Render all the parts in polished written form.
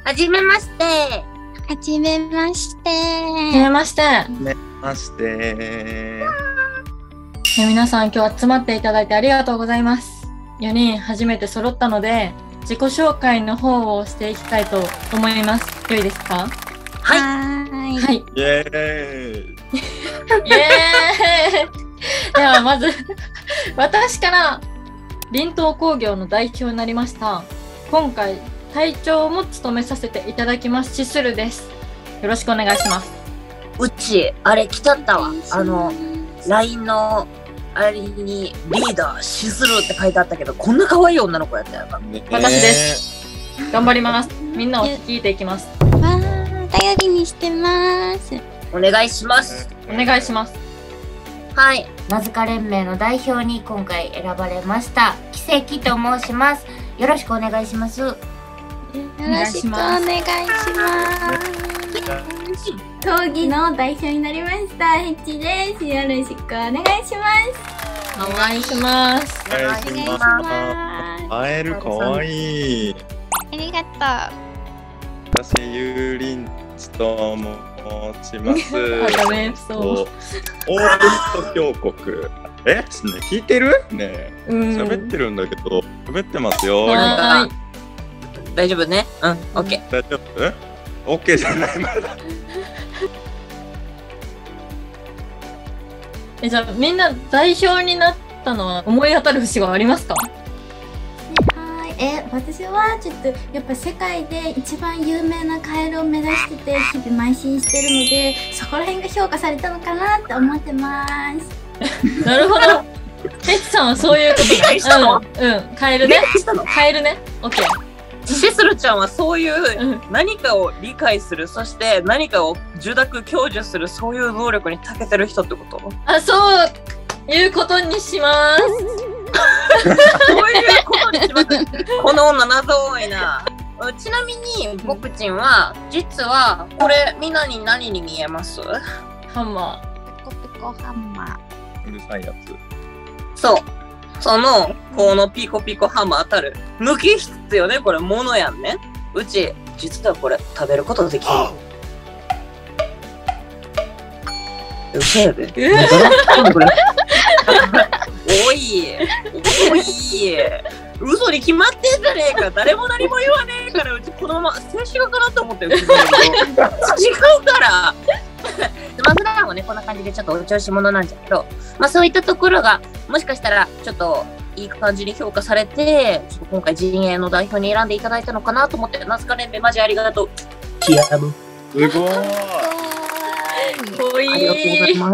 はじめまして。 はじめまして。 はじめまして。 はじめまして。 皆さん今日集まっていただいてありがとうございます。4人初めて揃ったので自己紹介の方をしていきたいと思います。良いですか？ はい。 はい。 イエーイ。 イエーイ。ではまず私から林東工業の代表になりました。今回隊長も務めさせていただきますシスルです。よろしくお願いします。 うちあれ来たったわ。LINE のあれにリーダーシスルって書いてあったけど、こんな可愛い女の子やったよな。 私です。頑張ります。みんなを聞いていきます。 わー、頼りにしてます。 お願いします。 お願いします。 はい、ナズカ連盟の代表に今回選ばれました奇跡と申します。よろしくお願いします。 よろしくお願いします。 闘技の代表になりましたヘッチです。よろしくお願いします。 お願いします。 お願いします。会えるかわいい。 ありがと私ユーリンチと申します。 ダメそう。 オールスト峡谷。ね、聞いてる？ね、喋ってるんだけど、喋ってますよ。 はい。 大丈夫ね。うん、オッケー。 大丈夫？オッケーじゃないまだ。 じゃあみんな代表になったのは思い当たる節はありますか？ 私はちょっとやっぱ世界で一番有名なカエルを目指してて日々邁進してるので、そこら辺が評価されたのかなって思ってます。 なるほど。ヘッチさんはそういうことね。カエルね。カエルね。オッケー。 シスルちゃんはそういう何かを理解する、そして何かを受諾享受する、そういう能力に長けてる人ってこと？ あ、そういうことにします。 そういうことにします。この女謎多いな。ちなみに僕ちんは実はこれみんなに何に見えます？ ハンマう。ピコピコハンマー。 うるさいやつ。 そう。そのこのピコピコハンマー当たる無機質よね。これ物やんね。うち実はこれ食べることできる。うせえで。おいおい、嘘に決まってんじゃねえか。誰も何も言わねえから、うちこのまま静止画かなと思ってる。違うから。まあ普段はねこんな感じでちょっとお調子者なんじゃけど、まあそういったところがもしかしたらちょっといい感じに評価されて、ちょっと今回陣営の代表に選んでいただいたのかなと思って、ナズカ連盟マジありがとう。キアム。 すごい。 ー。かわいい。 ありがとうございます。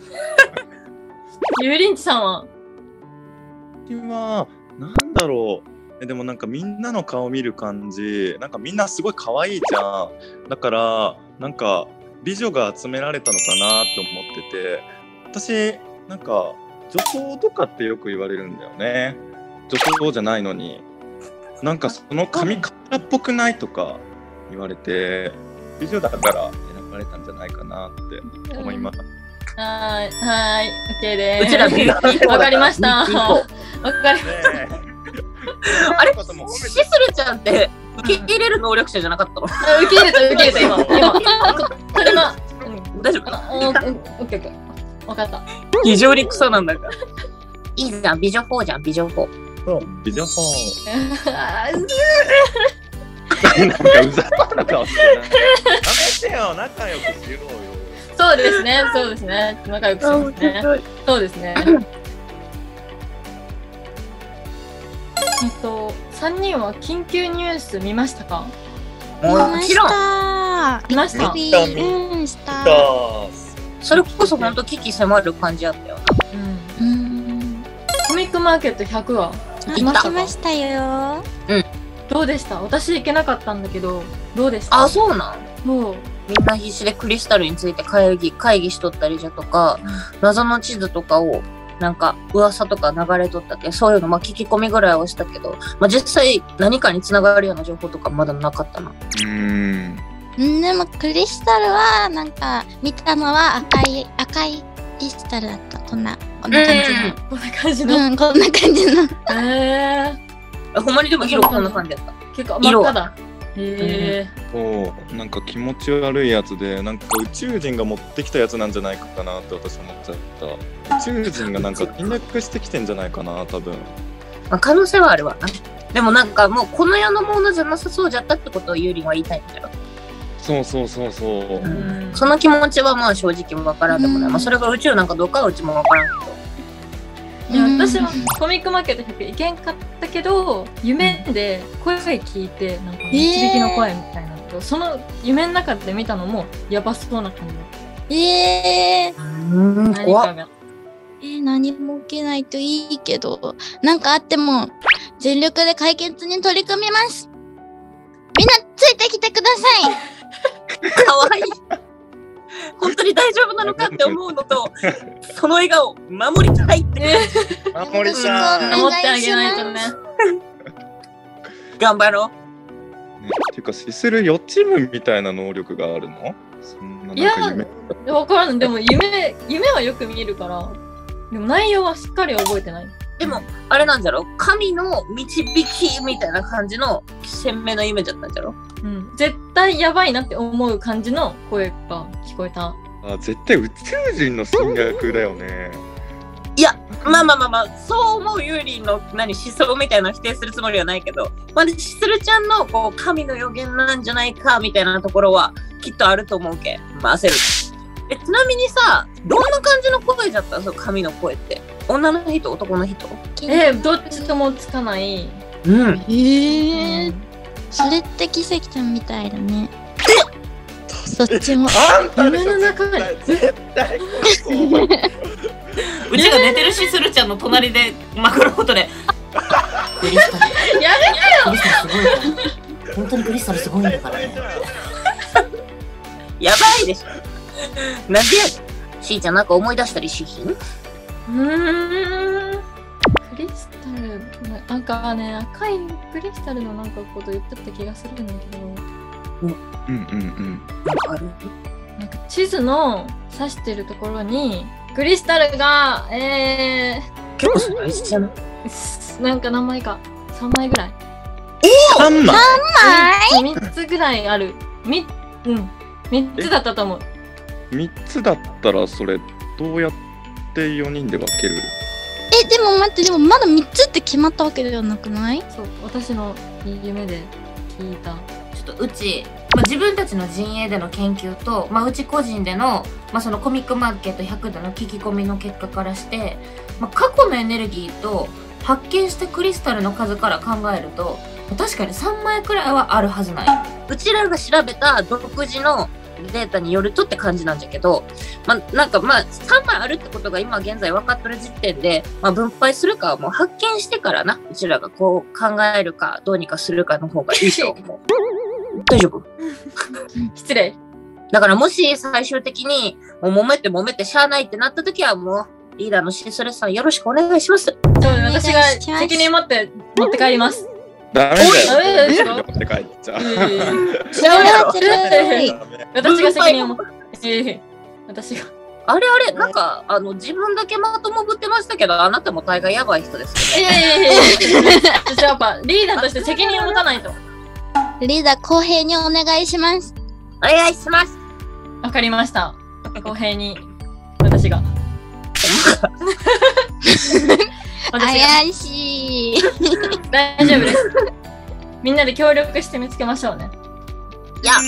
ユーリンチさんは？ 今なんだろう。でもなんかみんなの顔見る感じ、なんかみんなすごい可愛いじゃん。だからなんか美女が集められたのかなって思ってて、私なんか女装とかってよく言われるんだよね。女装じゃないのになんかその髪型っぽくないとか言われて、美女だから選ばれたんじゃないかなって思います。 はい、OK です。 うちらビューティーわかりました。わかりました。 あれ、シスルちゃんって受け入れる能力者じゃなかったの？ 受け入れた今。それは大丈夫？ オッケー。わかった。 非常にクソなんだから。いいじゃん、美女4じゃん、美女4。 そう、美女4。なんかうざそうな顔してる。やめてよ、仲良くしようよ。 そうですね。仲良くしますね。そうですね。3人は緊急ニュース見ましたか？ もちろん。 見ました。 した。 それこそ本当危機迫る感じあったよな。 コミックマーケット100話行きましたよ。 どうでした？私行けなかったんだけど、どうでした？ あ、そうなん？ もうみんな必死でクリスタルについて会議しとったりじゃとか、謎の地図とかをなんか噂とか流れとったけど、そういうの聞き込みぐらいはしたけど、実際何かにつながるような情報とかまだなかったな。 でもクリスタルはなんか見たのは赤いクリスタルだった。こんな感じの。 こんな感じの。 こんな感じの。 ほんまにでも色こんな感じだった。 結構真っ赤だ。 へえ。 そうなんか気持ち悪いやつで、なんか宇宙人が持ってきたやつなんじゃないかなって私思っちゃった。宇宙人がなんか侵略してきてんじゃないかな多分。 まあ、可能性はあるわな。でもなんかもうこの世のものじゃなさそうじゃったってことをユーリンは言いたいんだよ。 そうそうそうそう。 その気持ちはまあ正直わからんでもない。まあそれが宇宙なんかどうかはうちもわからんけど。 いや、私はコミックマーケット100行けんかったけど、夢で声聞いて、なんか導きの声みたいなのと、その夢の中で見たのもやばそうな感じだった。何怖っ。 かが。 何も受けないといいけど、なんかあっても全力で解決に取り組みます。みんなついてきてください。 かわいい。本当に大丈夫なのかって思うのと、その笑顔守りたいって守りたい。 守ってあげないとね。 頑張ろう。 っていうかシスル予知夢みたいな能力があるの？そんななんか夢。 わからん。でも夢はよく見えるから、でも内容はしっかり覚えてない。 でもあれなんじゃろ、神の導きみたいな感じの鮮明な夢だったんじゃろ。 うん、絶対やばいなって思う感じの声が聞こえた。 あ、絶対宇宙人の侵略だよね。 いや、まあそう思うユーリンの思想みたいなのを否定するつもりはないけど、まあ、シスルちゃんのこう神の予言なんじゃないかみたいなところはきっとあると思うけ、まあ焦る。ちなみにさ、どんな感じの声だったの？そう神の声って。女の人、男の人？ どっちともつかない。 うん。 それって奇跡ちゃんみたいだね。どっちも。 夢の中に。 絶対うちが寝てるシスルちゃんの隣で枕元でクリスタル。 やめてよ。 クリスタルすごいから本当にクリスタルすごいんだからね。 やばいでしょ。なんでやねん。しーちゃんなんか思い出したりしひん？ クリスタル、なんかね、赤いクリスタルのなんかこと言ってた気がするんだけど、 ある？ なんか地図の指してるところにクリスタルが結構大事じゃない？ なんか何枚か3枚ぐらい 3枚 3つぐらいある。3つだったと思う。 3つだったらそれどうやって4人で分ける？ でも待って、でもまだ3つって決まったわけではなくない？ そう、私の夢で聞いた。 ちょっとうち、自分たちの陣営での研究と、うち個人での、そのコミックマーケット100での聞き込みの結果からして、過去のエネルギーと発見したクリスタルの数から考えると、確かに3枚くらいはあるはずない。 うちらが調べた独自のデータによるとって感じなんだけど、なんか3枚あるってことが今現在分かってる時点で、分配するかはもう発見してからな、うちらがこう考えるかどうにかするかの方がいいと思う。大丈夫？ 失礼。 だからもし最終的にもう揉めてしゃあないってなった時はもうリーダーのシスルさんよろしくお願いします。 そう、私が責任持って帰ります。 ダメだよ。 ダメ持って帰っちゃう。 私が責任を持って。私が。 あれなんか自分だけまともぶってましたけど、あなたも大概やばい人ですよね。 私はやっぱリーダーとして責任を持たないと。 リーダー公平にお願いします。 お願いします。 わかりました。公平に私が。 怪しい。 大丈夫です。みんなで協力して見つけましょうね。 いや。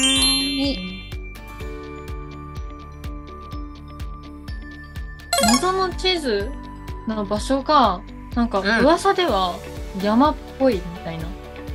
謎の地図の場所がなんか噂では山っぽいみたいな。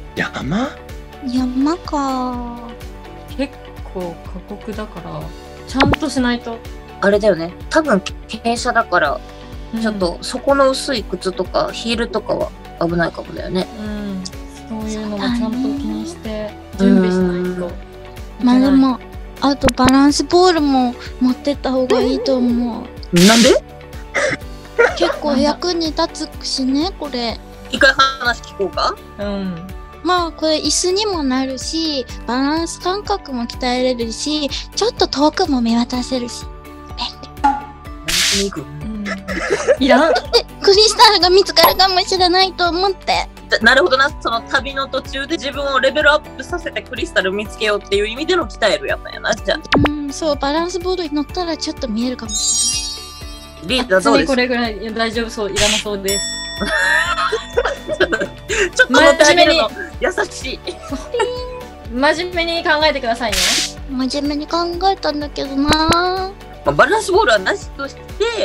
山か。 結構過酷だからちゃんとしないと。 あれだよね。多分傾斜だからちょっと底の薄い靴とかヒールとかは危ないかもだよね。 そういうのもちゃんと気にして準備しないと。 でもあとバランスボールも持ってった方がいいと思う。 なんで？ 結構役に立つしね、これ。 一回話聞こうか？ これ椅子にもなるし、バランス感覚も鍛えれるし、ちょっと遠くも見渡せるし。 何しに行く？ いらん。 クリスタルが見つかるかもしれないと思って。 なるほどな、その旅の途中で自分をレベルアップさせてクリスタル見つけようっていう意味での鍛えるやったんやな、じゃあ。 そう、バランスボールに乗ったらちょっと見えるかもしリーダーどうですか？ これぐらい大丈夫そう、いらなそうです。 ちょっと乗ってあげるの優しい。 真面目に考えてくださいね。 れない。真面目に考えたんだけどな。 バランスボールはなしとして、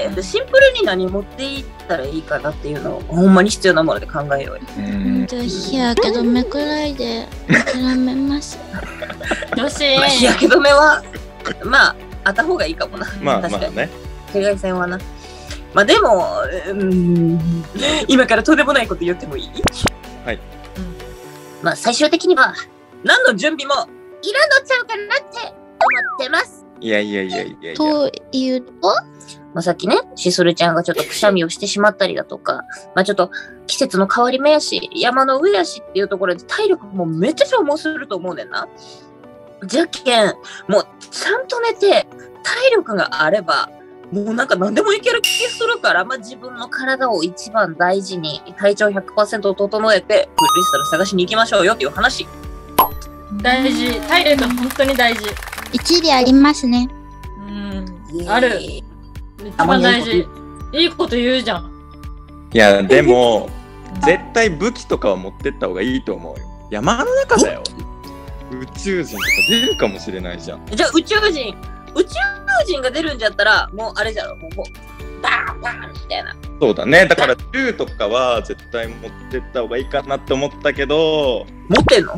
シンプルに何持っていったらいいかなっていうのをほんまに必要なもので考えようよ。 じゃあ日焼け止めくらいで諦めます。 よし日焼け止めはまああった方がいいかもな。 まあ確かにね。 紫外線はな。まあでも、今からとんでもないこと言ってもいい？ はい。 まあ最終的には何の準備もいらんのちゃうかなって思ってます。 いや。 というと、 まあさっきね、しそるちゃんがちょっとくしゃみをしてしまったりだとか、まあちょっと季節の変わり目やし、山の上やしっていうところで体力もめっちゃ消耗すると思うねんな。じゃけん、もうちゃんと寝て体力があれば、もうなんか何でもいける気するから、まあ自分の体を一番大事に体調 100% 整えてクリスタル探しに行きましょうよっていう話。 大事。体力は本当に大事。 一理ありますね。 ある。一番大事。いいこと言うじゃん。 いやでも絶対武器とかは持ってった方がいいと思うよ。山の中だよ。宇宙人とか出るかもしれないじゃん。 じゃあ宇宙人が出るんじゃったら、もうあれじゃろ、もうバーンバーンみたいな。 そうだね。だから銃とかは絶対持ってった方がいいかなって思ったけど。 持ってんの？ はい。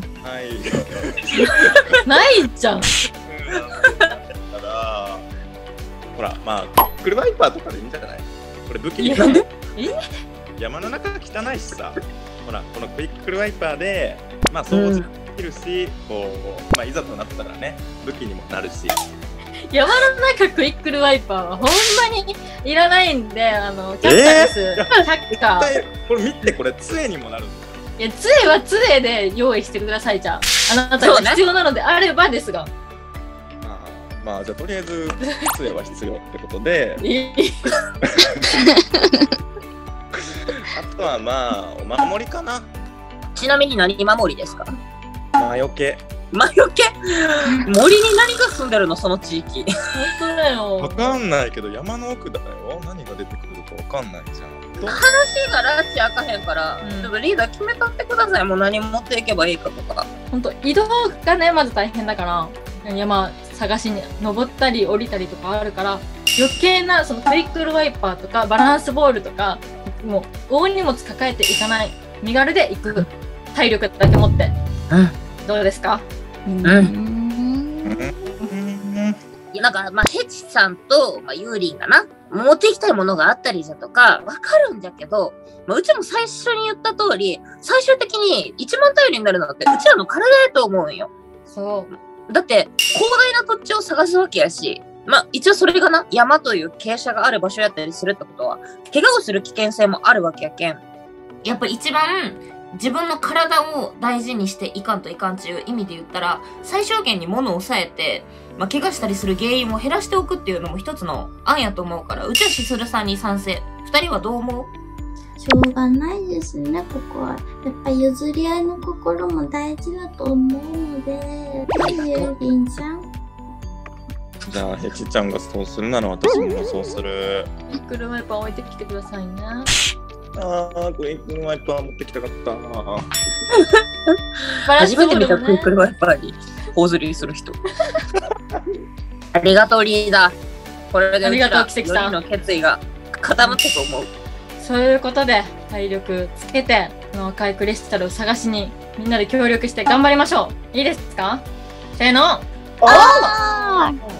ないじゃん。 だからほら、まあクルワイパーとかでいいんじゃない？これ武器に。 なんで？ 山の中汚いしさ。ほら、このクイックルワイパーでまあ掃除できるし、こうまあいざとなったらね、武器にもなるし。 山の中クイックルワイパーはほんまにいらないんで、キャッカーです。キャッカー。 これ見て、これ杖にもなるんだよ。 いや、杖は杖で用意してください、じゃあ。あなたが必要なのであればですが。 まあ、じゃあとりあえず杖は必要ってことで。あとはまあ、お守りかな。 ちなみに何守りですか？ 魔除け。 魔除け？森に何が住んでるのその地域。 本当だよ。 わかんないけど山の奥だよ。何が出てくるかわかんないじゃん。 話がラッチ開かへんから、ちょっとリーダー決めたってください。もう何持っていけばいいかとか。 本当移動がねまず大変だから、山探しに登ったり降りたりとかあるから、余計なそのクイックルワイパーとかバランスボールとか、もう大荷物抱えていかない。身軽で行く。体力だけ持って。どうですか？ なんかまあヘチさんと、まあ、ユーリンがな持っていきたいものがあったりだとかわかるんじゃけど、まあ、うちも最初に言った通り最終的に一番頼りになるのってうちらの体やと思うんよ。 そうだって広大な土地を探すわけやし、まあ一応それがな山という傾斜がある場所やったりするってことは怪我をする危険性もあるわけやけん、 やっぱ一番自分の体を大事にしていかんといかんっていう意味で言ったら、最小限に物を抑えて、まあ、怪我したりする原因を減らしておくっていうのも一つの案やと思うから、うちはしするさんに賛成。二人はどう思う？ しょうがないですね、ここは。やっぱ譲り合いの心も大事だと思うので、ゆうりんちゃん。 じゃあヘチちゃんがそうするなら私もそうする。 クイックルワイパー置いてきてくださいね。 クイックルワイパー持ってきたかった。 初めて見たクイックルワイパーに頬ずりする人。ありがとうリーダー。これでうちら4人の決意が固まったと思う。 そういうことで体力つけて赤いクリスタルを探しにみんなで協力して頑張りましょう。いいですか？せーの。 あー